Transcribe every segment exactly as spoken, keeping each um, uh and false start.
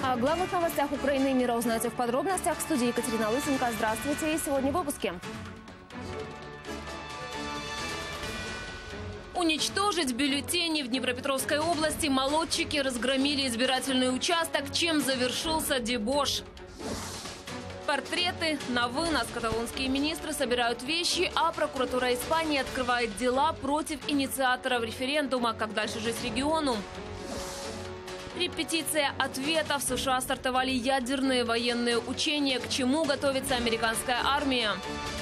О главных новостях Украины и мира узнаете в подробностях. В студии Екатерина Лысенко. Здравствуйте. И сегодня в выпуске. Уничтожить бюллетени. В Днепропетровской области молодчики разгромили избирательный участок, чем завершился дебош. Портреты на вынос. Каталонские министры собирают вещи, а прокуратура Испании открывает дела против инициаторов референдума. Как дальше жить региону? Репетиция ответов. В США стартовали ядерные военные учения. К чему готовится американская армия?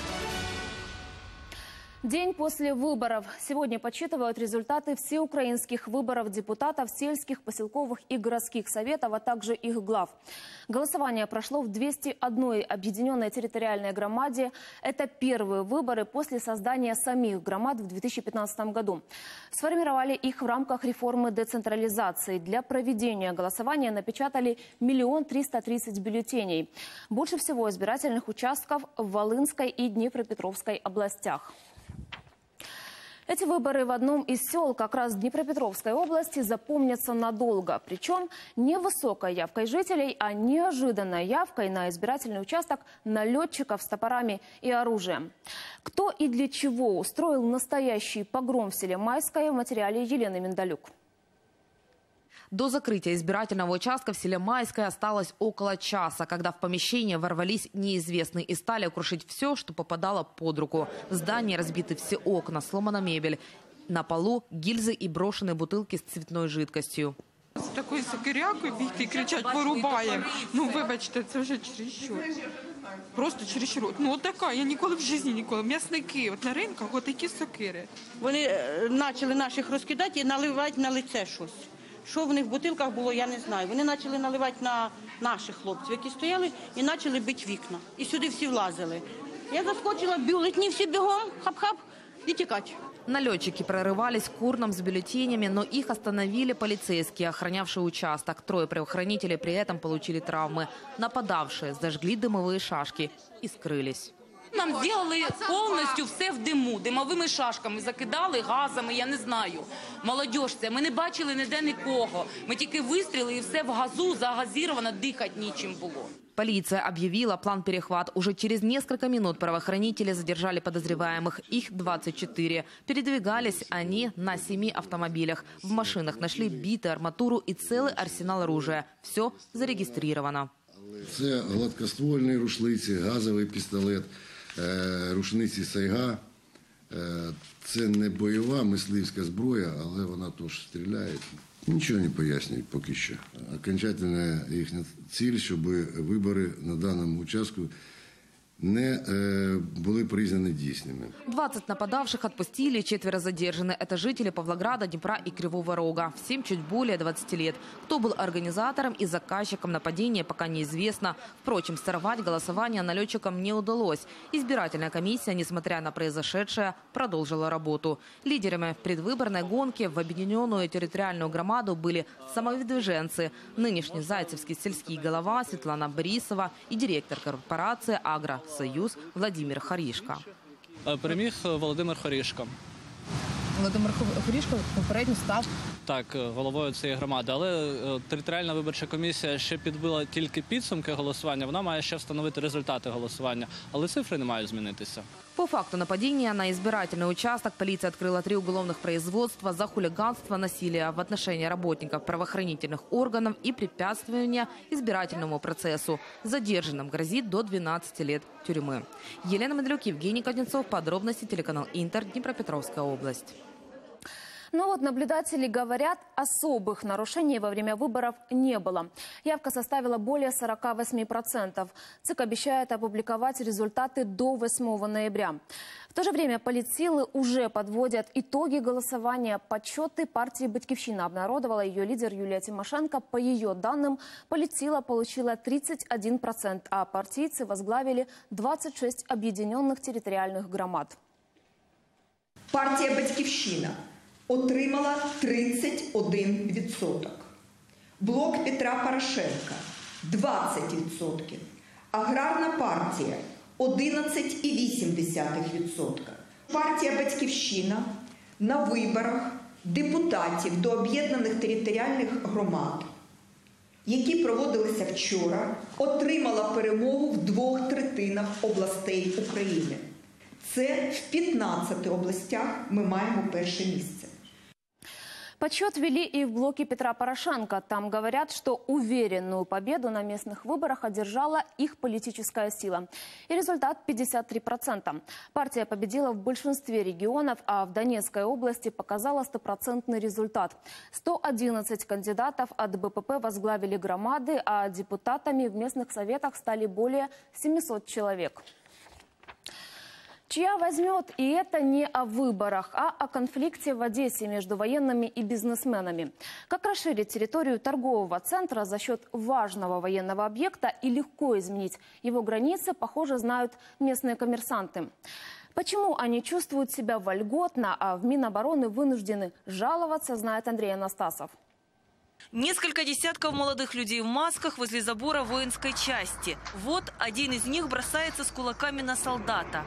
День после выборов. Сегодня подсчитывают результаты всеукраинских выборов депутатов сельских, поселковых и городских советов, а также их глав. Голосование прошло в двухсот одной объединенной территориальной громаде. Это первые выборы после создания самих громад в две тысячи пятнадцатом году. Сформировали их в рамках реформы децентрализации. Для проведения голосования напечатали миллион триста тридцать бюллетеней. Больше всего избирательных участков в Волынской и Днепропетровской областях. Эти выборы в одном из сел как раз Днепропетровской области запомнятся надолго. Причем не высокой явкой жителей, а неожиданной явкой на избирательный участок налетчиков с топорами и оружием. Кто и для чего устроил настоящий погром в селе Майское, в материале Елены Миндалюк. До закрытия избирательного участка в селе Майское осталось около часа, когда в помещение ворвались неизвестные и стали крушить все, что попадало под руку. В здании разбиты все окна, сломана мебель. На полу гильзы и брошенные бутылки с цветной жидкостью. З такою сокирякою бігти і кричать «порубаємо». Ну, вибачте, це вже чересчур. Просто чересчур. Ну, от така, я ніколи в житті, ніколи. М'ясники, от на ринках, от такі сокири. Вони почали наших розкидати і наливати на лице щось. Що в них в бутилках було, я не знаю. Вони почали наливати на наших хлопців, які стояли, і почали бити вікна. І сюди всі влазили. Я заскочила, бюллетні всі бігом, хап-хап, і тікати. Налетчики прорывались к урнам с бюллетенями, но их остановили полицейские, охранявшие участок. Трое правоохранителей при этом получили травмы. Нападавшие зажгли дымовые шашки и скрылись. Нам зробили повністю все в диму, димовими шашками закидали, газами, я не знаю. Молодіж це, ми не бачили ніде нікого. Ми тільки вистріли і все в газу, загазировано, дихати нічим було. Полиция объявила план перехват. Уже через несколько минут правоохранители задержали подозреваемых. Их двадцать четыре. Передвигались они на семи автомобилях. В машинах нашли биты, арматуру и целый арсенал оружия. Все зарегистрировано. Це гладкоствольні рушниці, газовий пістолет, рушниці Сайга. Це не бойова мисливська зброя, але вона теж стріляє. Нічого не пояснюють поки що. Окончательна їхня ціль, щоб вибори на даному участку не э, были признаны дійсними. двадцать нападавших отпустили, четверо задержаны. Это жители Павлограда, Днепра и Кривого Рога. Всем чуть более двадцати лет. Кто был организатором и заказчиком нападения, пока неизвестно. Впрочем, сорвать голосование налетчикам не удалось. Избирательная комиссия, несмотря на произошедшее, продолжила работу. Лидерами предвыборной гонки в объединенную территориальную громаду были самовыдвиженцы. Нынешний зайцевский сельский голова Светлана Борисова и директор корпорации «Агро Союз» Владимир Хорішко. Переміг Володимир Хорішко. Володимир Хорішко попередньо став Так, головою цієї громади, але територіальна виборча комісія ще підбила тільки підсумки голосування, вона має ще встановити результати голосування, але цифри не мають змінитися. По факту нападения на избирательный участок полиция открыла три уголовных производства за хулиганство, насилие в отношении работников правоохранительных органов и препятствование избирательному процессу. Задержанным грозит до двенадцати лет тюрьмы. Елена Медлюк, Евгений Кузнецов. Подробности телеканал Интер, Днепропетровская область. Но вот наблюдатели говорят, особых нарушений во время выборов не было. Явка составила более сорока восьми процентов. ЦИК обещает опубликовать результаты до восьмого ноября. В то же время политсилы уже подводят итоги голосования. Подсчеты партии «Батьківщина» обнародовала ее лидер Юлия Тимошенко. По ее данным, политсила получила тридцать один процент, а партийцы возглавили двадцать шесть объединенных территориальных громад. Партія «Батьківщина» отримала тридцять один відсоток. Блок Петра Порошенка – двадцять відсотків. Аграрна партія – одинадцять цілих вісім десятих відсотка. Партія «Батьківщина» на виборах депутатів до об'єднаних територіальних громад які проводилися вчора, отримала перемогу в двох третинах областей України. Це в п'ятнадцяти областях ми маємо перше місце. Подсчет вели и в блоке Петра Порошенко. Там говорят, что уверенную победу на местных выборах одержала их политическая сила. И результат пятьдесят три процента. Партия победила в большинстве регионов, а в Донецкой области показала стопроцентный результат. сто одиннадцать кандидатов от БПП возглавили громады, а депутатами в местных советах стали более семисот человек. Чья возьмет, и это не о выборах, а о конфликте в Одессе между военными и бизнесменами. Как расширить территорию торгового центра за счет важного военного объекта и легко изменить его границы, похоже, знают местные коммерсанты. Почему они чувствуют себя вольготно, а в Минобороны вынуждены жаловаться, знает Андрей Анастасов. Несколько десятков молодых людей в масках возле забора воинской части. Вот один из них бросается с кулаками на солдата.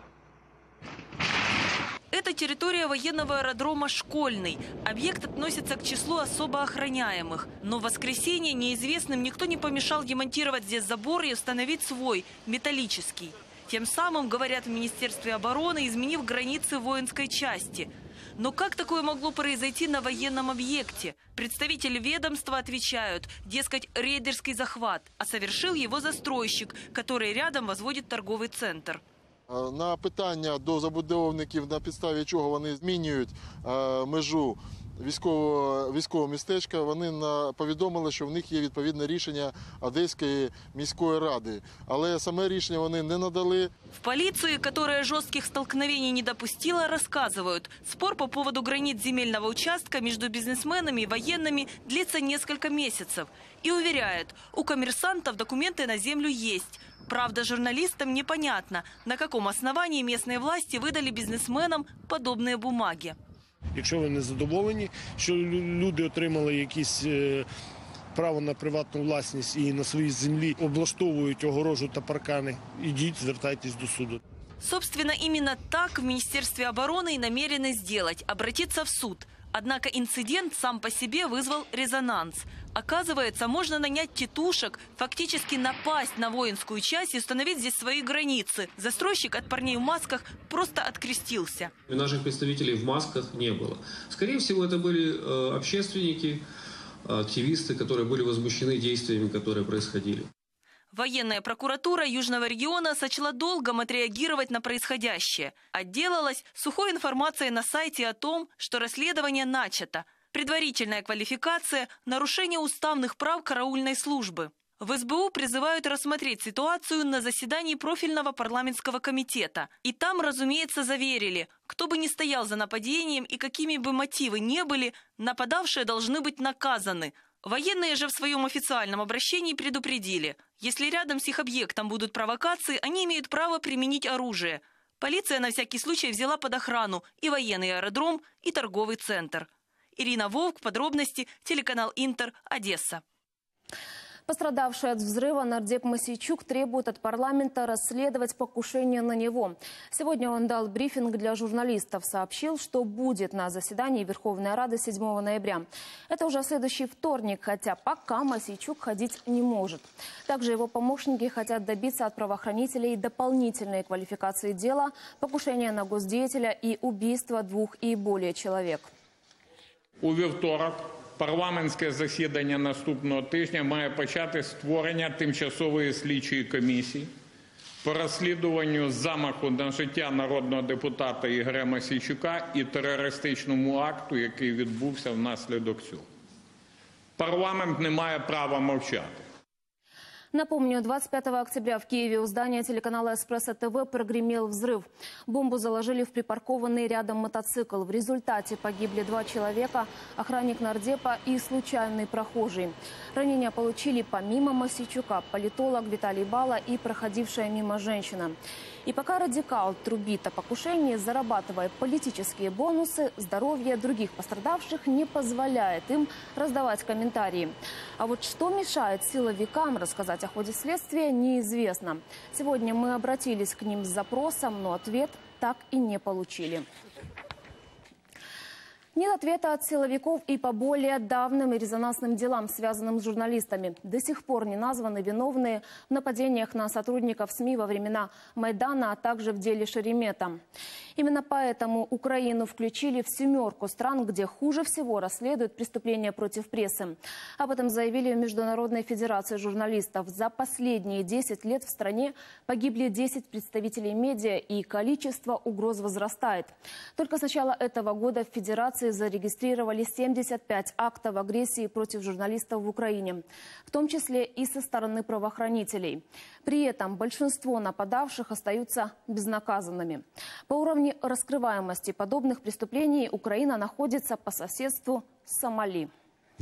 Это территория военного аэродрома «Школьный». Объект относится к числу особо охраняемых. Но в воскресенье неизвестным никто не помешал демонтировать здесь забор и установить свой, металлический. Тем самым, говорят в Министерстве обороны, изменив границы воинской части. Но как такое могло произойти на военном объекте? Представители ведомства отвечают, дескать, рейдерский захват, а совершил его застройщик, который рядом возводит торговый центр. На питання до забудовників, на підставі чого вони змінюють межу військового, військового містечка, вони повідомили, що в них є відповідне рішення Одеської міської ради. Але саме рішення вони не надали. В полиции, которая жестких столкновений не допустила, рассказывают, спор по поводу границ земельного участка между бизнесменами и военными длится несколько месяцев. И уверяют, у коммерсантов документы на землю есть. Правда, журналистам непонятно, на каком основании местные власти выдали бизнесменам подобные бумаги. Якщо ви не задоволені, що люди отримали якісь право на приватну власність і на своїй землі облаштовують огорожу та паркани, ідіть, звертайтесь до суду. Собственно, именно так в Министерстве обороны и намерены сделать – обратиться в суд. Однако инцидент сам по себе вызвал резонанс. Оказывается, можно нанять тетушек, фактически напасть на воинскую часть и установить здесь свои границы. Застройщик от парней в масках просто открестился. Наших представителей в масках не было. Скорее всего, это были э, общественники, активисты, которые были возмущены действиями, которые происходили. Военная прокуратура Южного региона сочла долгом отреагировать на происходящее. Отделалась сухой информацией на сайте о том, что расследование начато. Предварительная квалификация – нарушение уставных прав караульной службы. В эс бэ у призывают рассмотреть ситуацию на заседании профильного парламентского комитета. И там, разумеется, заверили, кто бы ни стоял за нападением и какими бы мотивы ни были, нападавшие должны быть наказаны. Военные же в своем официальном обращении предупредили, если рядом с их объектом будут провокации, они имеют право применить оружие. Полиция на всякий случай взяла под охрану и военный аэродром, и торговый центр. Ирина Вовк, подробности, телеканал Интер, Одесса. Пострадавший от взрыва нардеп Мосейчук требует от парламента расследовать покушение на него. Сегодня он дал брифинг для журналистов, сообщил, что будет на заседании Верховной Рады седьмого ноября. Это уже следующий вторник, хотя пока Мосейчук ходить не может. Также его помощники хотят добиться от правоохранителей дополнительной квалификации дела, покушения на госдеятеля и убийства двух и более человек. У вівторок парламентське засідання наступного тижня має почати створення тимчасової слідчої комісії по розслідуванню замаху на життя народного депутата Ігоря Мосійчука і терористичному акту, який відбувся внаслідок цього. Парламент не має права мовчати. Напомню, двадцать пятого октября в Киеве у здания телеканала «Эспрессо ТВ» прогремел взрыв. Бомбу заложили в припаркованный рядом мотоцикл. В результате погибли два человека, охранник нардепа и случайный прохожий. Ранения получили помимо Мосейчука политолог Виталий Бала и проходившая мимо женщина. И пока радикал трубит о покушении, зарабатывая политические бонусы, здоровье других пострадавших не позволяет им раздавать комментарии. А вот что мешает силовикам рассказать о ходе следствия, неизвестно. Сегодня мы обратились к ним с запросом, но ответ так и не получили. Нет ответа от силовиков и по более давним и резонансным делам, связанным с журналистами. До сих пор не названы виновные в нападениях на сотрудников СМИ во времена Майдана, а также в деле Шеремета. Именно поэтому Украину включили в семерку стран, где хуже всего расследуют преступления против прессы. Об этом заявили в Международной федерации журналистов. За последние десять лет в стране погибли десять представителей медиа, и количество угроз возрастает. Только с начала этого года в Федерации зарегистрировали семьдесят пять актов агрессии против журналистов в Украине, в том числе и со стороны правоохранителей. При этом большинство нападавших остаются безнаказанными. По уровню раскрываемости подобных преступлений Украина находится по соседству с Сомали.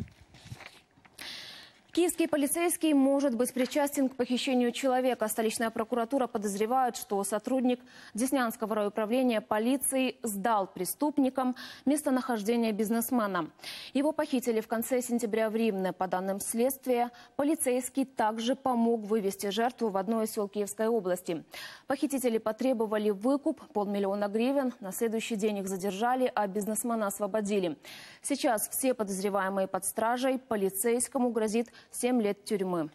Киевский полицейский может быть причастен к похищению человека. Столичная прокуратура подозревает, что сотрудник Деснянского райуправления полиции сдал преступникам местонахождение бизнесмена. Его похитили в конце сентября в Ривне. По данным следствия, полицейский также помог вывести жертву в одно из сел Киевской области. Похитители потребовали выкуп – полмиллиона гривен. На следующий день их задержали, а бизнесмена освободили. Сейчас все подозреваемые под стражей. Полицейскому грозит сім лет тюрми.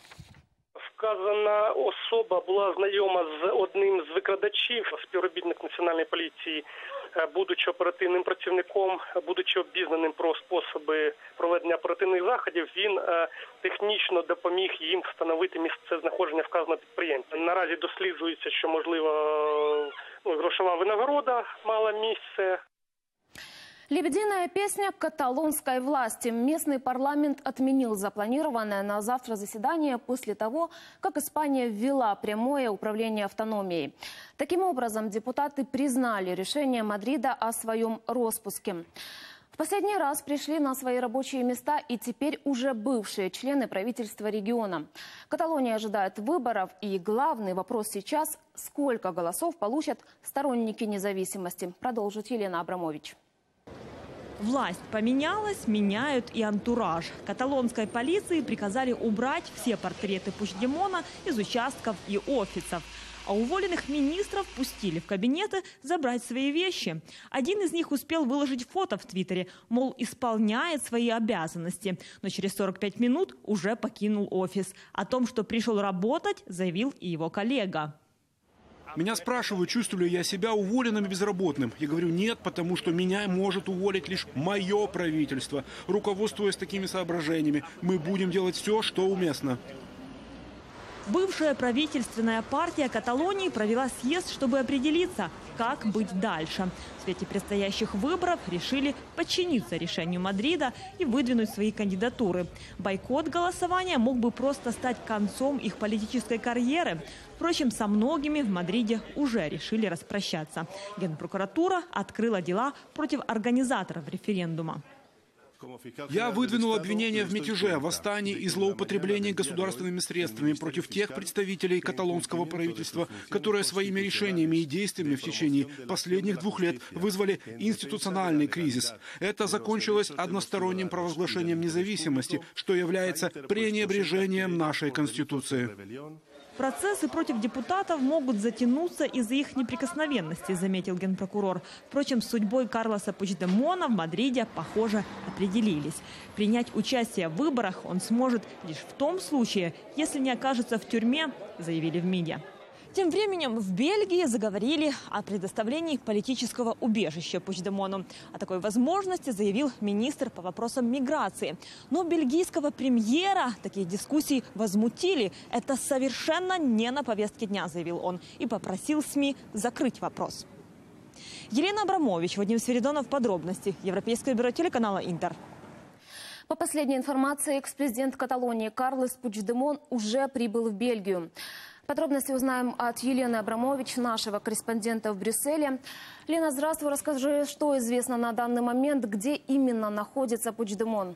Вказана особа була знайома з одним з викрадачів, співробітник Національної поліції, будучи оперативним працівником, будучи обізнаним про способи проведення оперативних заходів, він технічно допоміг їм встановити місце знаходження вказаного підприємця. Наразі досліджується, що, можливо, ну, грошова винагорода мала місце. Лебединая песня каталонской власти. Местный парламент отменил запланированное на завтра заседание после того, как Испания ввела прямое управление автономией. Таким образом, депутаты признали решение Мадрида о своем распуске. В последний раз пришли на свои рабочие места и теперь уже бывшие члены правительства региона. Каталония ожидает выборов, и главный вопрос сейчас – сколько голосов получат сторонники независимости, продолжит Елена Абрамович. Власть поменялась, меняют и антураж. Каталонской полиции приказали убрать все портреты Пучдемона из участков и офисов. А уволенных министров пустили в кабинеты забрать свои вещи. Один из них успел выложить фото в Твиттере, мол, исполняет свои обязанности. Но через сорок пять минут уже покинул офис. О том, что пришел работать, заявил и его коллега. Меня спрашивают, чувствую ли я себя уволенным и безработным. Я говорю, нет, потому что меня может уволить лишь мое правительство. Руководствуясь такими соображениями, мы будем делать все, что уместно. Бывшая правительственная партия Каталонии провела съезд, чтобы определиться, как быть дальше. В свете предстоящих выборов решили подчиниться решению Мадрида и выдвинуть свои кандидатуры. Бойкот голосования мог бы просто стать концом их политической карьеры. Впрочем, со многими в Мадриде уже решили распрощаться. Генпрокуратура открыла дела против организаторов референдума. Я выдвинул обвинения в мятеже, восстании и злоупотреблении государственными средствами против тех представителей каталонского правительства, которые своими решениями и действиями в течение последних двух лет вызвали институциональный кризис. Это закончилось односторонним провозглашением независимости, что является пренебрежением нашей Конституции. Процессы против депутатов могут затянуться из-за их неприкосновенности, заметил генпрокурор. Впрочем, с судьбой Карлоса Пучдемона в Мадриде, похоже, определились. Принять участие в выборах он сможет лишь в том случае, если не окажется в тюрьме, заявили в МИДе. Тем временем в Бельгии заговорили о предоставлении политического убежища Пучдемону. О такой возможности заявил министр по вопросам миграции. Но бельгийского премьера такие дискуссии возмутили. Это совершенно не на повестке дня, заявил он, и попросил СМИ закрыть вопрос. Елена Абрамович, Вадим Свиридонов, подробности. Европейское бюро телеканала «Интер». По последней информации, экс-президент Каталонии Карлос Пучдемон уже прибыл в Бельгию. Подробности узнаем от Елены Абрамович, нашего корреспондента в Брюсселе. Лена, здравствуй. Расскажи, что известно на данный момент, где именно находится Пучдемон?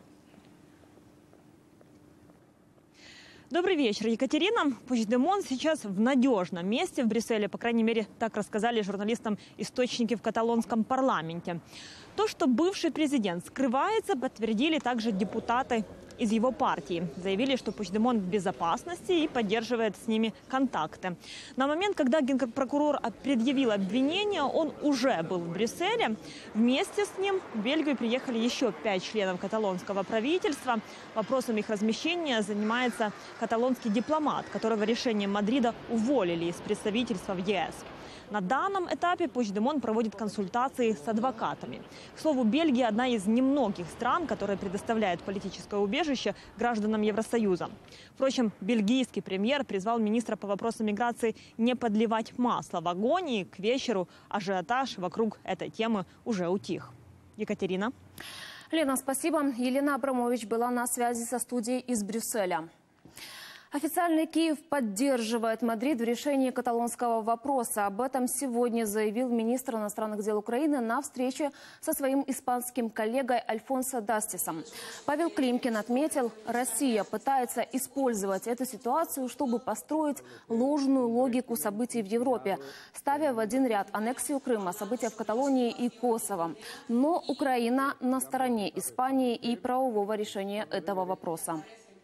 Добрый вечер, Екатерина. Пучдемон сейчас в надежном месте в Брюсселе. По крайней мере, так рассказали журналистам источники в каталонском парламенте. То, что бывший президент скрывается, подтвердили также депутаты из его партии. Заявили, что Пучдемон в безопасности и поддерживает с ними контакты. На момент, когда генпрокурор предъявил обвинение, он уже был в Брюсселе. Вместе с ним в Бельгию приехали еще пять членов каталонского правительства. Вопросом их размещения занимается каталонский дипломат, которого решением Мадрида уволили из представительства в ЕС. На данном этапе Пучдемон проводит консультации с адвокатами. К слову, Бельгия – одна из немногих стран, которая предоставляет политическое убежище гражданам Евросоюза. Впрочем, бельгийский премьер призвал министра по вопросам миграции не подливать масло в огонь, и к вечеру ажиотаж вокруг этой темы уже утих. Екатерина. Лена, спасибо. Елена Абрамович была на связи со студией из Брюсселя. Официальный Киев поддерживает Мадрид в решении каталонского вопроса. Об этом сегодня заявил министр иностранных дел Украины на встрече со своим испанским коллегой Альфонсо Дастисом. Павел Климкин отметил, Россия пытается использовать эту ситуацию, чтобы построить ложную логику событий в Европе, ставя в один ряд аннексию Крыма, события в Каталонии и Косово. Но Украина на стороне Испании и правового решения этого вопроса.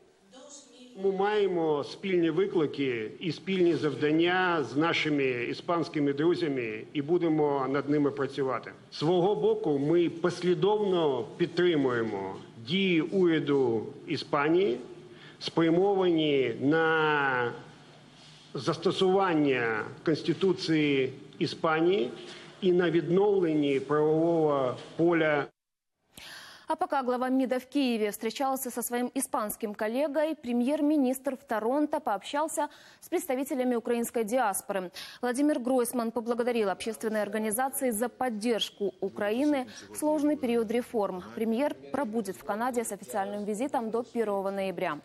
Ми маємо спільні виклики і спільні завдання з нашими іспанськими друзями і будемо над ними працювати. З свого боку ми послідовно підтримуємо дії уряду Іспанії, спрямовані на застосування Конституції Іспанії і на відновленні правового поля. А пока глава МИДа в Киеве встречался со своим испанским коллегой, премьер-министр в Торонто пообщался с представителями украинской диаспоры. Владимир Гройсман поблагодарил общественные организации за поддержку Украины в сложный период реформ. Премьер пробудет в Канаде с официальным визитом до первого ноября.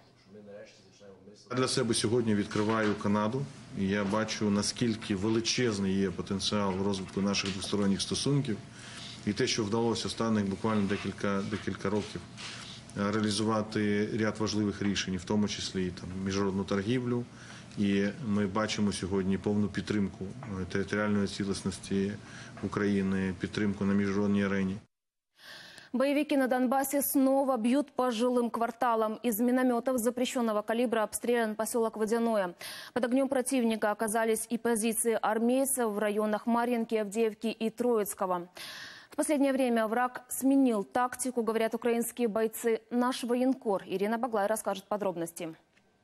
Я для себе сьогодні відкриваю Канаду, і я бачу, наскільки величезний є потенціал в розвитку наших двосторонніх стосунків. І те, що вдалося останніх буквально декілька, декілька років реалізувати ряд важливих рішень, в тому числі там, міжнародну торгівлю. І ми бачимо сьогодні повну підтримку територіальної цілісності України, підтримку на міжнародній арені. Боевики на Донбассе снова бьют по жилым кварталам. Из минометов запрещенного калибра обстрелян поселок Водяное. Под огнем противника оказались и позиции армейцев в районах Марьинки, Авдеевки и Троицкого. В последнее время враг сменил тактику, говорят украинские бойцы. Наш военкор Ирина Баглай расскажет подробности.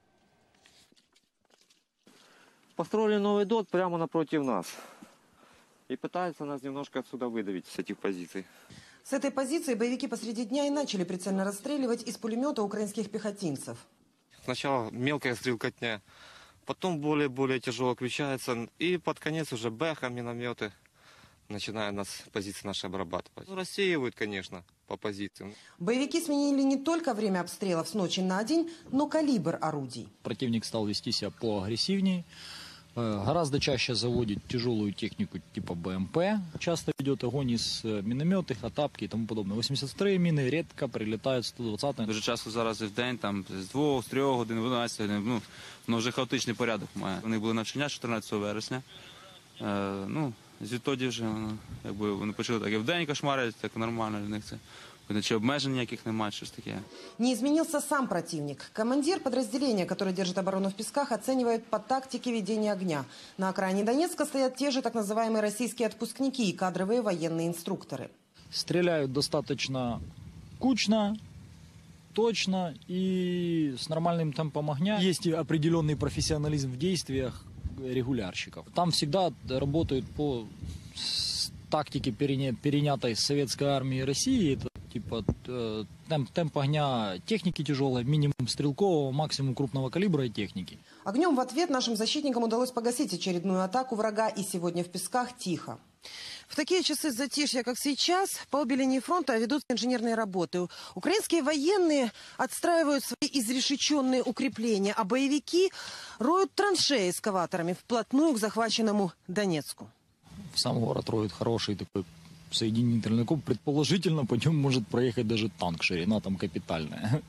Построили новый дот прямо напротив нас. И пытаются нас немножко отсюда выдавить с этих позиций. С этой позиции боевики посреди дня и начали прицельно расстреливать из пулемета украинских пехотинцев. Сначала мелкая стрелкотня, потом более-более тяжело включается. И под конец уже бэха, минометы. Начиная нас позиции наши обрабатывать. Ну, рассеивают, конечно, по позициям. Боевики сменили не только время обстрелов с ночи на день, но калибр орудий. Противник стал вести себя поагрессивнее. Гораздо чаще заводит тяжелую технику типа БМП. Часто ведет огонь из минометов, атапки и тому подобное. восемьдесят вторые мины редко прилетают сто двадцять. Дуже часто зараз в день, там, з двох, з трьох годин, в одинадцять годин, ну, воно вже хаотичний порядок має. Вони були навчання чотирнадцятого вересня. Е, ну, Звідтоді вже якби, вони почали так і вдень кошмарити, так нормально для них це. Чи обмежень ніяких немає, щось таке. Не изменился сам противник. Командир подразделения, который держит оборону в Песках, оценивает по тактике ведения огня. На окраине Донецка стоят те же так называемые российские отпускники и кадровые военные инструкторы. Стреляют достаточно кучно, точно и с нормальным темпом огня. Есть определенный профессионализм в действиях регулярщиков. Там всегда работают по тактике, перенятой с советской армии России. Это типа темп, темп огня техники тяжелой, минимум стрелкового, максимум крупного калибра и техники. Огнем в ответ нашим защитникам удалось погасить очередную атаку врага, и сегодня в Песках тихо. В такие часы затишья, как сейчас, по обе линии фронта ведутся инженерные работы. Украинские военные отстраивают свои изрешеченные укрепления, а боевики роют траншеи эскаваторами вплотную к захваченному Донецку. В сам город роют хороший такой соединительный куб. Предположительно, по нему может проехать даже танк, ширина там капитальная.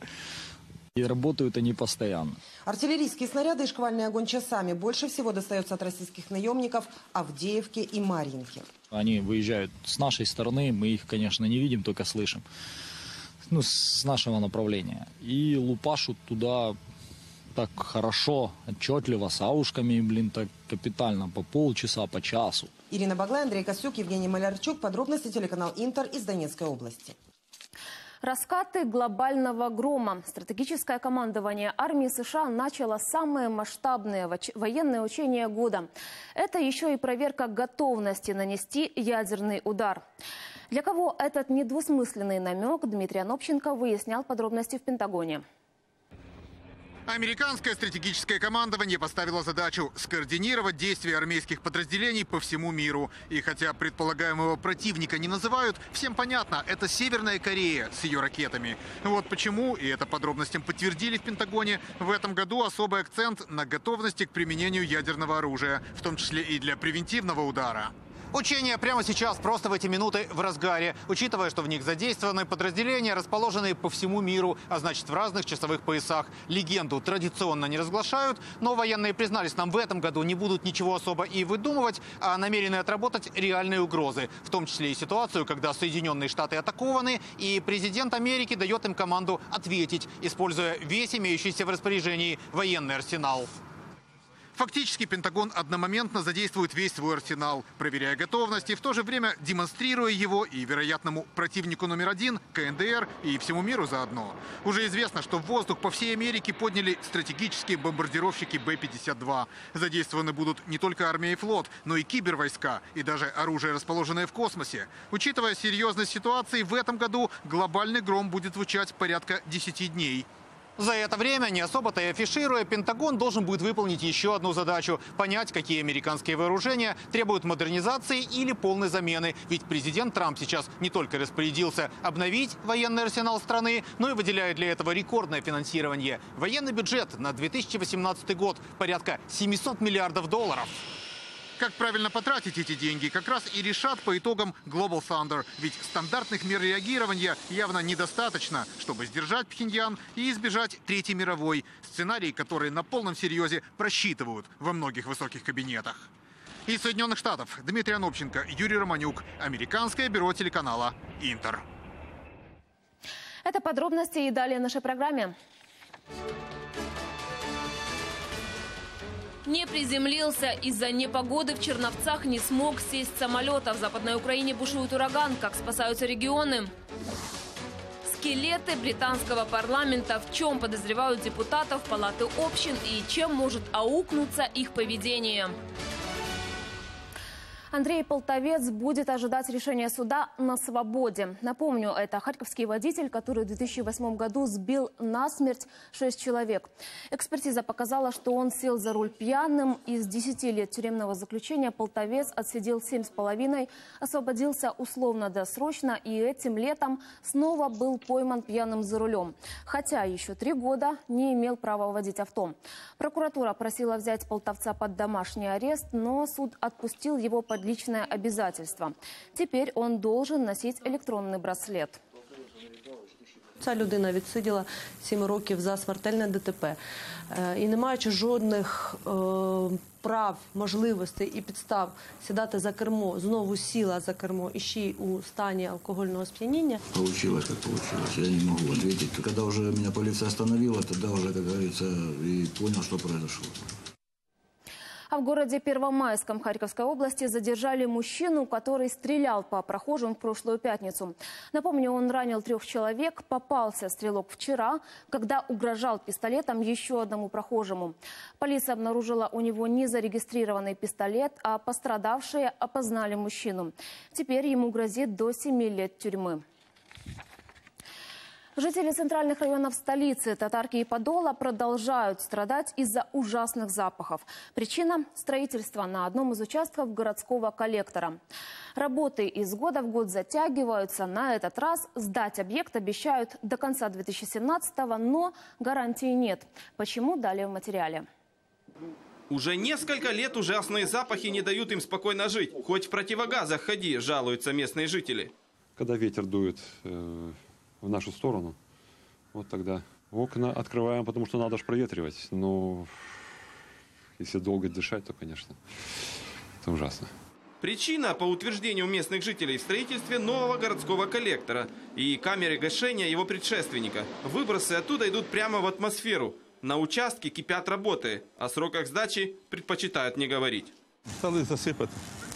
И работают они постоянно. Артиллерийские снаряды и шквальный огонь часами больше всего достается от российских наемников Авдеевки и Марьинки. Они выезжают с нашей стороны, мы их, конечно, не видим, только слышим. ну, с нашего направления. И лупашут туда так хорошо, отчетливо, с аушками, блин, так капитально, по полчаса, по часу. Ирина Баглай, Андрей Косюк, Евгений Малярчук. Подробности телеканал «Интер» из Донецкой области. Раскаты глобального грома. Стратегическое командование армии США начало самые масштабные военные учения года. Это еще и проверка готовности нанести ядерный удар. Для кого этот недвусмысленный намек, Дмитрий Анопченко выяснял подробности в Пентагоне. Американское стратегическое командование поставило задачу скоординировать действия армейских подразделений по всему миру. И хотя предполагаемого противника не называют, всем понятно, это Северная Корея с ее ракетами. Вот почему, и это подробностям подтвердили в Пентагоне, в этом году особый акцент на готовности к применению ядерного оружия, в том числе и для превентивного удара. Учения прямо сейчас, просто в эти минуты в разгаре. Учитывая, что в них задействованы подразделения, расположенные по всему миру, а значит в разных часовых поясах. Легенду традиционно не разглашают, но военные признались, нам в этом году не будут ничего особо и выдумывать, а намерены отработать реальные угрозы. В том числе и ситуацию, когда Соединенные Штаты атакованы, и президент Америки дает им команду ответить, используя весь имеющийся в распоряжении военный арсенал. Фактически Пентагон одномоментно задействует весь свой арсенал, проверяя готовность и в то же время демонстрируя его и вероятному противнику номер один, ка эн дэ эр, и всему миру заодно. Уже известно, что в воздух по всей Америке подняли стратегические бомбардировщики бэ пятьдесят два. Задействованы будут не только армия и флот, но и кибервойска, и даже оружие, расположенное в космосе. Учитывая серьезность ситуации, в этом году глобальный гром будет звучать порядка десяти дней. За это время, не особо-то и афишируя, Пентагон должен будет выполнить еще одну задачу – понять, какие американские вооружения требуют модернизации или полной замены. Ведь президент Трамп сейчас не только распорядился обновить военный арсенал страны, но и выделяет для этого рекордное финансирование. Военный бюджет на две тысячи восемнадцатый год – порядка семисот миллиардов долларов. Как правильно потратить эти деньги, как раз и решат по итогам Global Thunder. Ведь стандартных мер реагирования явно недостаточно, чтобы сдержать Пхеньян и избежать Третьей мировой. Сценарий, который на полном серьезе просчитывают во многих высоких кабинетах. Из Соединенных Штатов Дмитрий Анопченко, Юрий Романюк. Американское бюро телеканала «Интер». Это подробности и далее в нашей программе. Не приземлился. Из-за непогоды в Черновцах не смог сесть с самолета. В Западной Украине бушует ураган. Как спасаются регионы? Скелеты британского парламента. В чем подозревают депутатов Палаты общин и чем может аукнуться их поведение? Андрей Полтавец будет ожидать решения суда на свободе. Напомню, это харьковский водитель, который в две тысячи восьмом году сбил насмерть шесть человек. Экспертиза показала, что он сел за руль пьяным. Из десяти лет тюремного заключения Полтавец отсидел семь с половиной, освободился условно-досрочно и этим летом снова был пойман пьяным за рулем. Хотя еще три года не имел права водить авто. Прокуратура просила взять полтавца под домашний арест, но суд отпустил его под личное обязательство. Теперь он должен носить електронний браслет. Ця людина відсиділа сім років за смертельне де те пе. І не маючи жодних е, прав, можливостей і підстав сідати за кермо, знову сіла за кермо і ще й у стані алкогольного сп'яніння. Получилось, как получилось. Я не могу ответить. Когда уже меня полиция остановила, тогда уже, как говорится, и понял, что произошло. А в городе Первомайском Харьковской области задержали мужчину, который стрелял по прохожим в прошлую пятницу. Напомню, он ранил трех человек. Попался стрелок вчера, когда угрожал пистолетом еще одному прохожему. Полиция обнаружила у него незарегистрированный пистолет, а пострадавшие опознали мужчину. Теперь ему грозит до семи лет тюрьмы. Жители центральных районов столицы, Татарки и Подола продолжают страдать из-за ужасных запахов. Причина – строительство на одном из участков городского коллектора. Работы из года в год затягиваются. На этот раз сдать объект обещают до конца две тысячи семнадцатого, но гарантии нет. Почему? Далее в материале. Уже несколько лет ужасные запахи не дают им спокойно жить. Хоть в противогазах ходи, жалуются местные жители. Когда ветер дует э, в нашу сторону, вот тогда окна открываем, потому что надо же проветривать. Но если долго дышать, то, конечно, это ужасно. Причина, по утверждению местных жителей, в строительстве нового городского коллектора и камеры гашения его предшественника. Выбросы оттуда идут прямо в атмосферу. На участке кипят работы, о сроках сдачи предпочитают не говорить. Стали засыпать.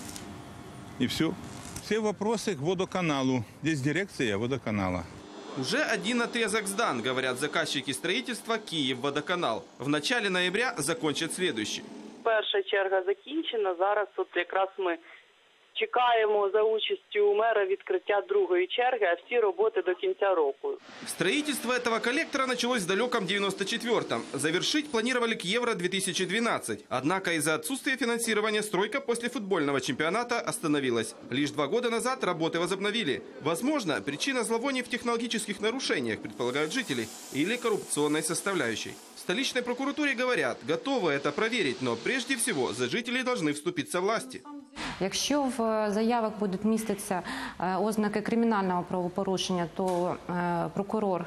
И все. Все вопросы к водоканалу. Здесь дирекция водоканала. Уже один отрезок сдан, говорят заказчики строительства «Київводоканал». В начале ноября закончат следующий. Перша черга закінчена. Зараз от якраз ми чекаємо за участю мера відкриття другої черги, а всі роботи до кінця року. Строительство этого коллектора началось в далеком девяносто четвёртом. Завершить планировали к Евро две тысячи двенадцать. Однако из-за отсутствия финансирования стройка после футбольного чемпионата остановилась. Лишь два года назад работы возобновили. Возможно, причина зловоний в технологических нарушениях, предполагают жители, или коррупционной составляющей. В столичной прокуратуре говорят, готовы это проверить, но прежде всего за жителей должны вступиться власти. Якщо в заявах будуть міститися ознаки кримінального правопорушення, то прокурор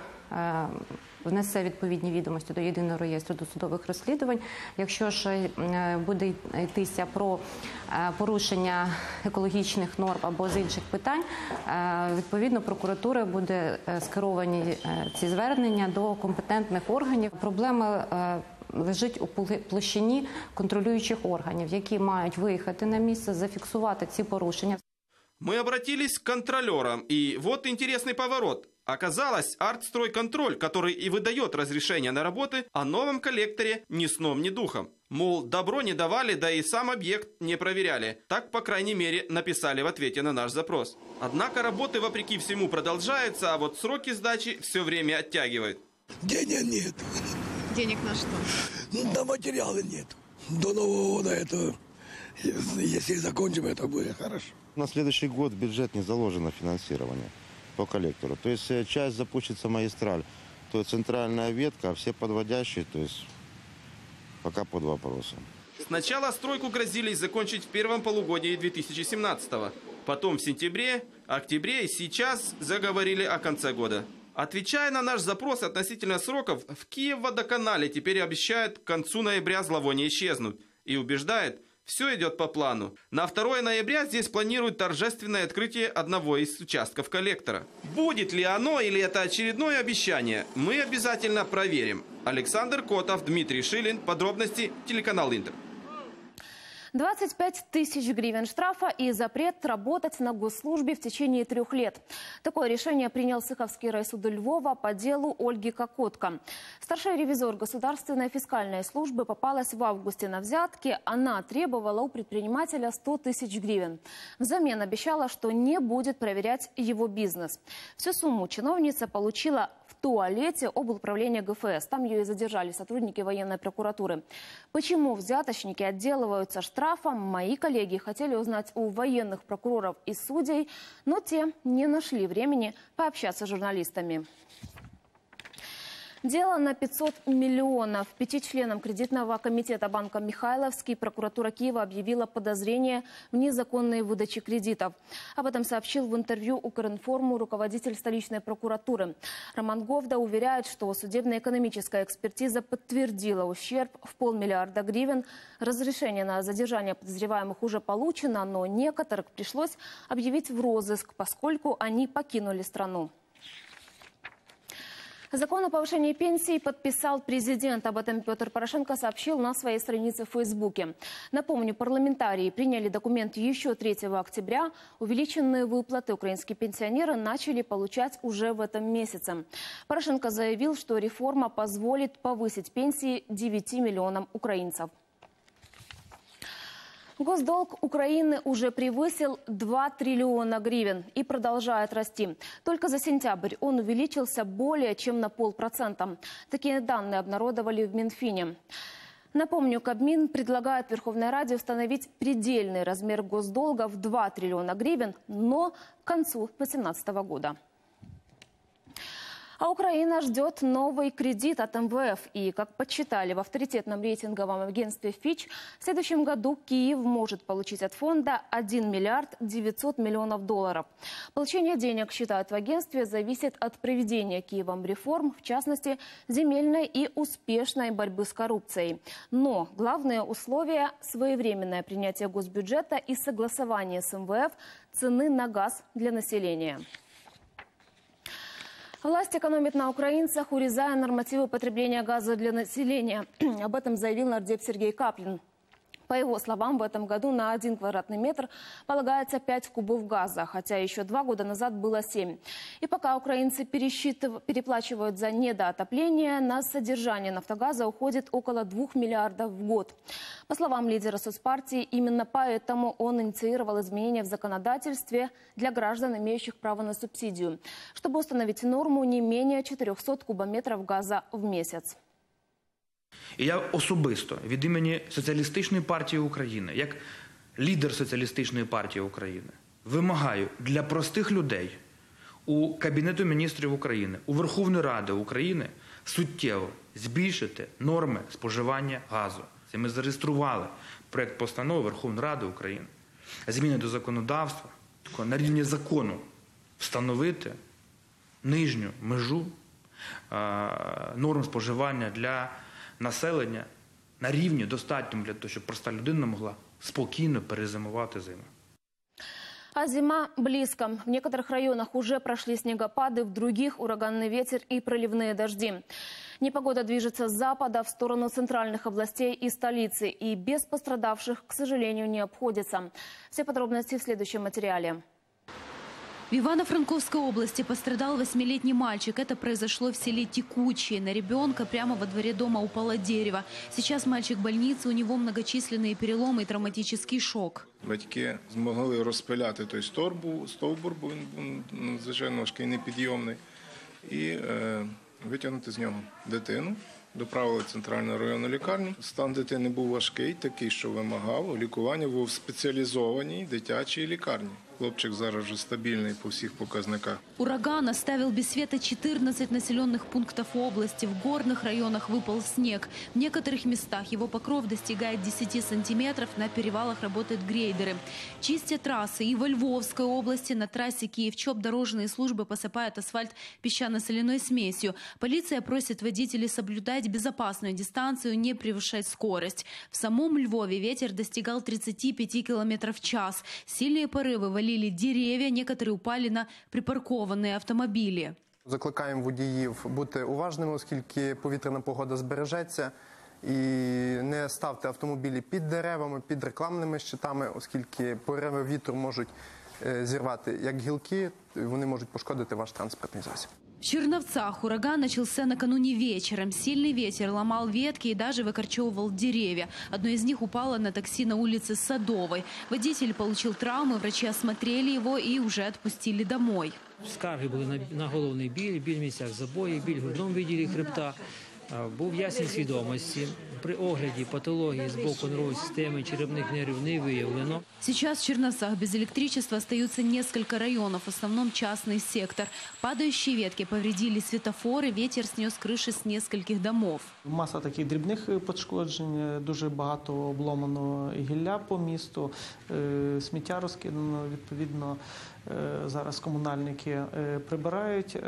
внесе відповідні відомості до єдиного реєстру досудових розслідувань. Якщо ж буде йтися про порушення екологічних норм або з інших питань, відповідно прокуратура буде скеровані ці звернення до компетентних органів. Проблема лежить у площині контролюючих органів, які мають виїхати на місце, зафіксувати ці порушення. Мы обратились к контролерам, и вот интересный поворот. Оказалось, Артстройконтроль, который и выдает разрешение на работы, о новом коллекторе ни сном, ни духом. Мол, добро не давали, да и сам объект не проверяли. Так, по крайней мере, написали в ответе на наш запрос. Однако работы, вопреки всему, продолжаются, а вот сроки сдачи все время оттягивают. Денег нет. Денег на что? На материалы нет. До Нового года это, если закончим, это будет хорошо. На следующий год в бюджет не заложено финансирование по коллектору. То есть часть запустится магистраль, то есть центральная ветка, а все подводящие, то есть пока под вопросом. Сначала стройку грозились закончить в первом полугодии две тысячи семнадцатого. Потом в сентябре, октябре и сейчас заговорили о конце года. Отвечая на наш запрос относительно сроков, в Киевводоканале теперь обещают к концу ноября зловония исчезнуть. И убеждает, все идет по плану. На второе ноября здесь планируют торжественное открытие одного из участков коллектора. Будет ли оно или это очередное обещание, мы обязательно проверим. Александр Котов, Дмитрий Шилин. Подробности телеканал Интер. двадцать пять тысяч гривен штрафа и запрет работать на госслужбе в течение трех лет. Такое решение принял Сыховский райсуд Львова по делу Ольги Кокотко. Старший ревизор Государственной фискальной службы попалась в августе на взятки. Она требовала у предпринимателя сто тысяч гривен. Взамен обещала, что не будет проверять его бизнес. Всю сумму чиновница получила в туалете облуправления ГФС. Там ее и задержали сотрудники военной прокуратуры. Почему взяточники отделываются штрафом, мои коллеги хотели узнать у военных прокуроров и судей, но те не нашли времени пообщаться с журналистами. Дело на пятьсот миллионов. Пяти членам кредитного комитета банка «Михайловский» прокуратура Киева объявила подозрение в незаконной выдаче кредитов. Об этом сообщил в интервью Укринформу руководитель столичной прокуратуры. Роман Говда уверяет, что судебно-экономическая экспертиза подтвердила ущерб в полмиллиарда гривен. Разрешение на задержание подозреваемых уже получено, но некоторых пришлось объявить в розыск, поскольку они покинули страну. Закон о повышении пенсий подписал президент. Об этом Петр Порошенко сообщил на своей странице в Фейсбуке. Напомню, парламентарии приняли документ еще третьего октября. Увеличенные выплаты украинские пенсионеры начали получать уже в этом месяце. Порошенко заявил, что реформа позволит повысить пенсии девяти миллионам украинцев. Госдолг Украины уже превысил два триллиона гривен и продолжает расти. Только за сентябрь он увеличился более чем на полпроцента. Такие данные обнародовали в Минфине. Напомню, Кабмин предлагает Верховной Раде установить предельный размер госдолга в два триллиона гривен, но к концу две тысячи восемнадцатого года. А Украина ждет новый кредит от эм вэ эф. И, как подсчитали в авторитетном рейтинговом агентстве Fitch, в следующем году Киев может получить от фонда один миллиард девятьсот миллионов долларов. Получение денег, считают в агентстве, зависит от проведения Киевом реформ, в частности, земельной и успешной борьбы с коррупцией. Но главное условие – своевременное принятие госбюджета и согласование с эм вэ эф цены на газ для населения. Власть экономит на украинцах, урезая нормативы потребления газа для населения. Об этом заявил нардеп Сергей Каплин. По его словам, в этом году на один квадратный метр полагается пять кубов газа, хотя еще два года назад было семь. И пока украинцы переплачивают за недоотопление, на содержание «Нафтогаза» уходит около двух миллиардов в год. По словам лидера соцпартии, именно поэтому он инициировал изменения в законодательстве для граждан, имеющих право на субсидию, чтобы установить норму не менее четырехсот кубометров газа в месяц. І я особисто від імені Соціалістичної партії України, як лідер Соціалістичної партії України, вимагаю для простих людей у Кабінету міністрів України, у Верховної Ради України суттєво збільшити норми споживання газу. Це ми зареєстрували проєкт постанови Верховної Ради України. Зміни до законодавства, на рівні закону встановити нижню межу норм споживання для населення на рівні достатньому для того, щоб проста людина могла спокійно перезимувати зиму. А зима близко. В некоторых районах уже прошли снегопады, в других ураганный ветер и проливные дожди. Непогода движется с запада в сторону центральных областей и столицы. И без пострадавших, к сожалению, не обходится. Все подробности в следующем материале. В Ивано-Франковской области пострадал восьмилетний мальчик. Это произошло в селе Текучие. На ребенка прямо во дворе дома упало дерево. Сейчас мальчик в больнице, у него многочисленные переломы и травматический шок. Батьки змогли розпиляти той стовбур, стовбур, бо він був надзвичайно важкий, непідйомний, і е, витягнути з нього дитину. Доправили в центральну районну лікарню. Стан дитини був важкий, такий, що вимагав лікування в спеціалізованій дитячій лікарні. Хлопчик зараз вже стабільний по всіх показниках. Ураган оставил без света четырнадцать населенных пунктов области. В горных районах выпал снег. В некоторых местах его покров достигает десяти сантиметров. На перевалах работают грейдеры. Чистят трассы. И во Львовской области на трассе Киев-Чоп дорожные службы посыпают асфальт песчано-соляной смесью. Полиция просит водителей соблюдать безопасную дистанцию, не превышать скорость. В самом Львове ветер достигал тридцати пяти километров в час. Сильные порывы валили деревья, некоторые упали на припаркованные автомобілі. Закликаємо водіїв бути уважними, оскільки повітряна погода збережеться. І не ставте автомобілі під деревами, під рекламними щитами, оскільки пориви вітру можуть зірвати як гілки, вони можуть пошкодити ваш транспортний засіб. В Черновцах ураган начался накануне вечером. Сильный ветер ломал ветки и даже выкорчевывал деревья. Одно из них упало на такси на улице Садовой. Водитель получил травмы, врачи осмотрели его и уже отпустили домой. Скарги були на, на головний біль, біль в місцях забоїв, біль в грудному відділі хребта. Був ясність свідомості. При огляді патології з боку нервової системи черепних нервів не виявлено. Сейчас в Черновцах без электричества остаются несколько районов, в основном частный сектор. Падающие ветки повредили светофоры, ветер снес крыши с нескольких домов. Маса таких дрібних пошкоджень, дуже багато обломано гілля по місту, сміття розкидано, відповідно, зараз комунальники прибирають.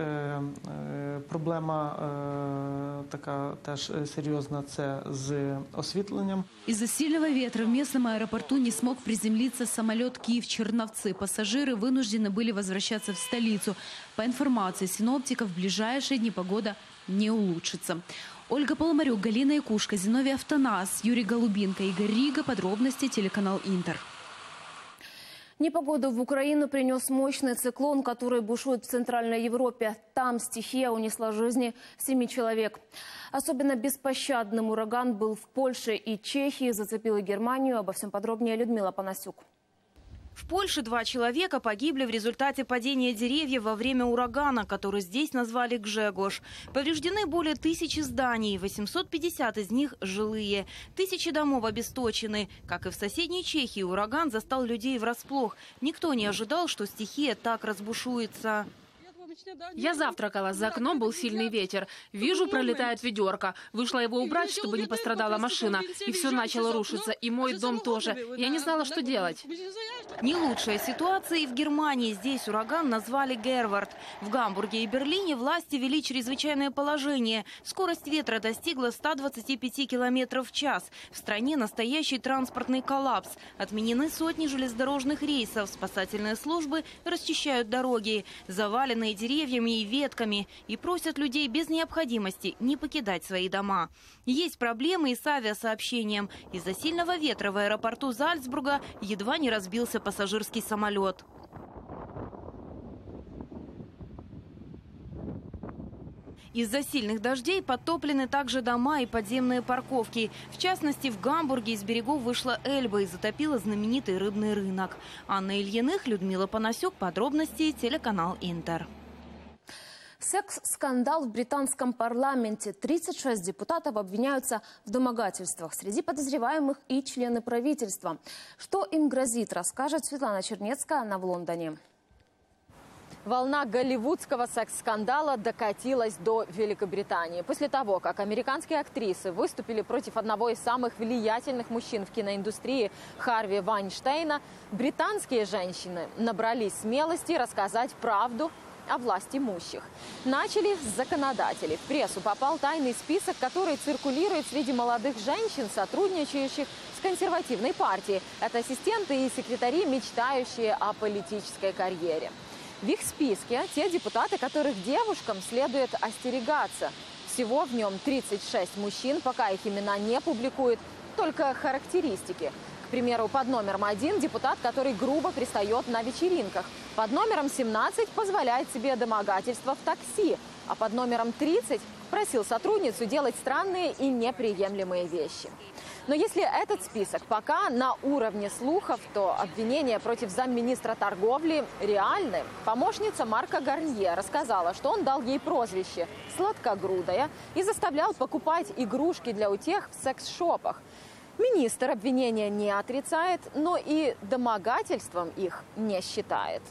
Проблема така теж серйозна – це з освітленням. Из-за сильного ветра в местном аэропорту не смог приземлиться самолет Киев-Черновцы. Пассажиры вынуждены были возвращаться в столицу. По информации синоптиков, в ближайшие дни погода не улучшится. Ольга Поломарюк, Галина Якушка, Зиновий Автонас, Юрий Голубинка, Игорь Рига. Подробности телеканал Интер. Непогоду в Украину принес мощный циклон, который бушует в Центральной Европе. Там стихия унесла жизни семи человек. Особенно беспощадным ураган был в Польше и Чехии, зацепил и Германию. Обо всем подробнее Людмила Панасюк. В Польше два человека погибли в результате падения деревьев во время урагана, который здесь назвали Гжегош. Повреждены более тысячи зданий, восемьсот пятьдесят из них жилые. Тысячи домов обесточены. Как и в соседней Чехии, ураган застал людей врасплох. Никто не ожидал, что стихия так разбушуется. Я завтракала, за окном был сильный ветер. Вижу, пролетает ведерко. Вышла его убрать, чтобы не пострадала машина. И все начало рушиться, и мой дом тоже. Я не знала, что делать. Не лучшая ситуация и в Германии. Здесь ураган назвали Гервард. В Гамбурге и Берлине власти ввели чрезвычайное положение. Скорость ветра достигла ста двадцати пяти километров в час. В стране настоящий транспортный коллапс. Отменены сотни железнодорожных рейсов. Спасательные службы расчищают дороги, заваленные деревьями и ветками, и просят людей без необходимости не покидать свои дома. Есть проблемы и с авиасообщением. Из-за сильного ветра в аэропорту Зальцбурга едва не разбился пассажирский самолет. Из-за сильных дождей подтоплены также дома и подземные парковки. В частности, в Гамбурге из берегов вышла Эльба и затопила знаменитый рыбный рынок. Анна Ильиных, Людмила Панасюк. Подробности, телеканал Интер. Секс-скандал в британском парламенте. тридцать шесть депутатов обвиняются в домогательствах. Среди подозреваемых и члены правительства. Что им грозит, расскажет Светлана Чернецкая, она в Лондоне. Волна голливудского секс-скандала докатилась до Великобритании. После того, как американские актрисы выступили против одного из самых влиятельных мужчин в киноиндустрии Харви Вайнштейна, британские женщины набрались смелости рассказать правду о власти имущих. Начали с законодателей. В прессу попал тайный список, который циркулирует среди молодых женщин, сотрудничающих с консервативной партией. Это ассистенты и секретари, мечтающие о политической карьере. В их списке те депутаты, которых девушкам следует остерегаться. Всего в нем тридцать шесть мужчин, пока их имена не публикуют, только характеристики. К примеру, под номером один депутат, который грубо пристает на вечеринках. Под номером семнадцать позволяет себе домогательство в такси. А под номером тридцать просил сотрудницу делать странные и неприемлемые вещи. Но если этот список пока на уровне слухов, то обвинения против замминистра торговли реальны. Помощница Марка Гарнье рассказала, что он дал ей прозвище «сладкогрудая» и заставлял покупать игрушки для утех в секс-шопах. Министр обвинения не отрицает, но и домогательством их не считает.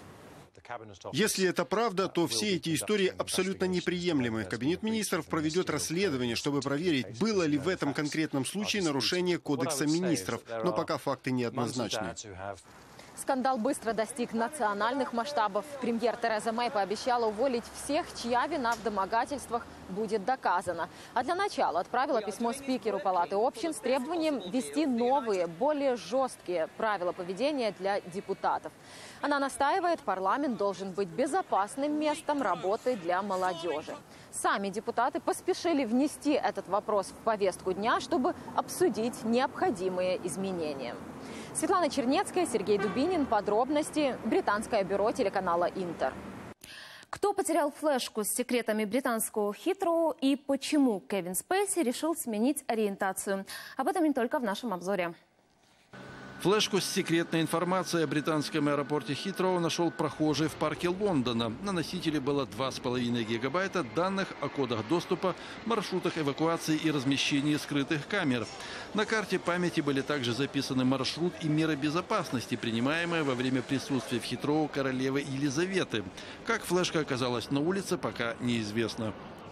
Если это правда, то все эти истории абсолютно неприемлемы. Кабинет министров проведет расследование, чтобы проверить, было ли в этом конкретном случае нарушение Кодекса министров. Но пока факты неоднозначны. Скандал быстро достиг национальных масштабов. Премьер Тереза Мэй пообещала уволить всех, чья вина в домогательствах будет доказана. А для начала отправила письмо спикеру Палаты общин с требованием ввести новые, более жесткие правила поведения для депутатов. Она настаивает, парламент должен быть безопасным местом работы для молодежи. Сами депутаты поспешили внести этот вопрос в повестку дня, чтобы обсудить необходимые изменения. Светлана Чернецкая, Сергей Дубинин. Подробности. Британское бюро телеканала Интер. Кто потерял флешку с секретами британского Хитроу и почему Кевин Спейси решил сменить ориентацию? Об этом не только в нашем обзоре. Флешку с секретной информацией о британском аэропорте Хитроу нашел прохожий в парке Лондона. На носителе было два с половиной гигабайта данных о кодах доступа, маршрутах эвакуации и размещении скрытых камер. На карте памяти были также записаны маршрут и меры безопасности, принимаемые во время присутствия в Хитроу королевы Елизаветы. Как флешка оказалась на улице, пока неизвестно.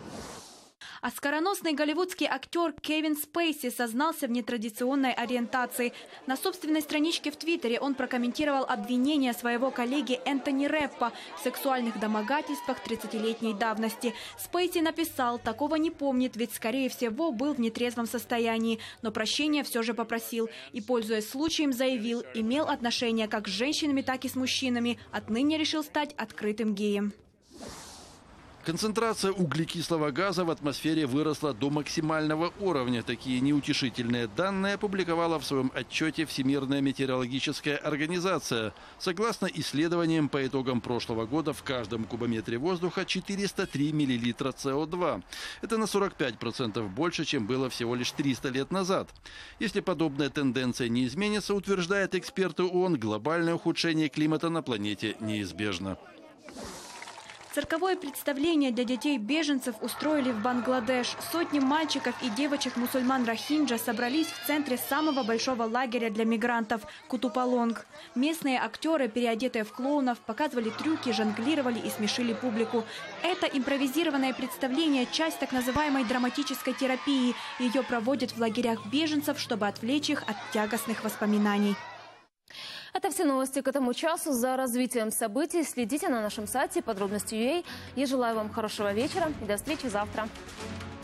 А скороносный голливудский актер Кевин Спейси сознался в нетрадиционной ориентации. На собственной страничке в Твиттере он прокомментировал обвинения своего коллеги Энтони Рэппа в сексуальных домогательствах тридцатилетней давности. Спейси написал, такого не помнит, ведь, скорее всего, был в нетрезвом состоянии, но прощения все же попросил. И, пользуясь случаем, заявил, имел отношения как с женщинами, так и с мужчинами. Отныне решил стать открытым геем. Концентрация углекислого газа в атмосфере выросла до максимального уровня. Такие неутешительные данные опубликовала в своем отчете Всемирная метеорологическая организация. Согласно исследованиям по итогам прошлого года, в каждом кубометре воздуха четыреста три миллилитра С О два. Это на сорок пять процентов больше, чем было всего лишь триста лет назад. Если подобная тенденция не изменится, утверждают эксперты ООН, глобальное ухудшение климата на планете неизбежно. Цирковое представление для детей-беженцев устроили в Бангладеш. Сотни мальчиков и девочек-мусульман Рохинджа собрались в центре самого большого лагеря для мигрантов – Кутупалонг. Местные актеры, переодетые в клоунов, показывали трюки, жонглировали и смешили публику. Это импровизированное представление – часть так называемой драматической терапии. Ее проводят в лагерях беженцев, чтобы отвлечь их от тягостных воспоминаний. Это все новости к этому часу. За развитием событий следите на нашем сайте подробности точка ю а. Я желаю вам хорошего вечера и до встречи завтра.